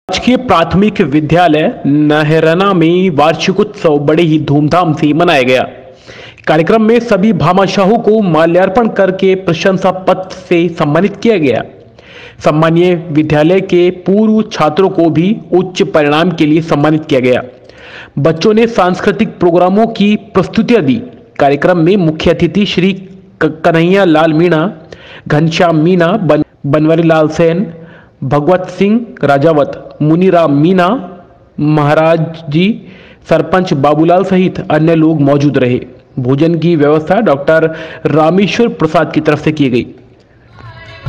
राजकीय प्राथमिक विद्यालय नहरना में वार्षिकोत्सव बड़े ही धूमधाम से मनाया गया। कार्यक्रम में सभी भामाशाहों को माल्यार्पण करके प्रशंसा पत्र से सम्मानित किया गया। सम्मानीय विद्यालय के पूर्व छात्रों को भी उच्च परिणाम के लिए सम्मानित किया गया। बच्चों ने सांस्कृतिक प्रोग्रामों की प्रस्तुतियां दी। कार्यक्रम में मुख्य अतिथि श्री कन्हैया लाल मीणा, घनश्याम मीणा, बनवारी लाल सेन, भगवत सिंह राजावत, मुनीराम मीणा महाराज जी, सरपंच बाबूलाल सहित अन्य लोग मौजूद रहे। भोजन की व्यवस्था डॉक्टर रामेश्वर प्रसाद की तरफ से की गई।